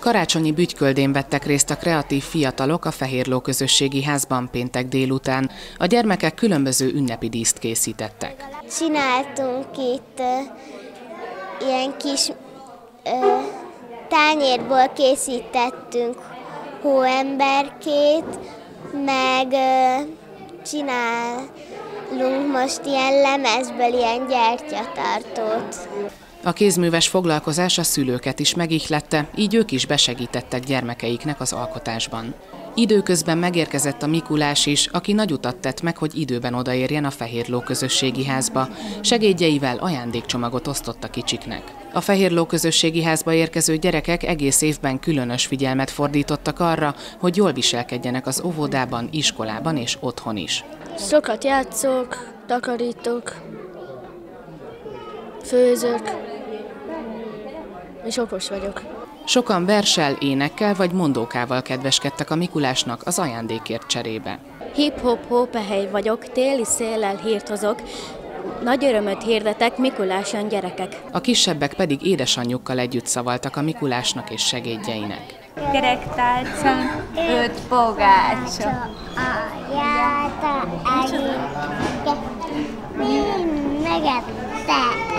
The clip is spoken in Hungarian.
Karácsonyi bütyköldén vettek részt a kreatív fiatalok a Fehérló közösségi házban péntek délután. A gyermekek különböző ünnepi díszt készítettek. Csináltunk itt ilyen kis tányérból készítettünk hóemberkét, meg csinálunk most ilyen lemezből ilyen gyertyatartót. A kézműves foglalkozás a szülőket is megihlette, így ők is besegítettek gyermekeiknek az alkotásban. Időközben megérkezett a Mikulás is, aki nagy utat tett meg, hogy időben odaérjen a Fehérló közösségi házba. Segédjeivel ajándékcsomagot osztott a kicsiknek. A Fehérló közösségi házba érkező gyerekek egész évben különös figyelmet fordítottak arra, hogy jól viselkedjenek az óvodában, iskolában és otthon is. Sokat játszok, takarítok, főzök, és okos vagyok. Sokan verssel, énekkel vagy mondókával kedveskedtek a Mikulásnak az ajándékért cserébe. Hip-hop hópehely vagyok, téli széllel hírt hozok, nagy örömöt hirdetek, Mikuláson gyerekek. A kisebbek pedig édesanyjukkal együtt szavaltak a Mikulásnak és segédjeinek. Kerektálcon 5 pogácsa. Ajánlta, megette.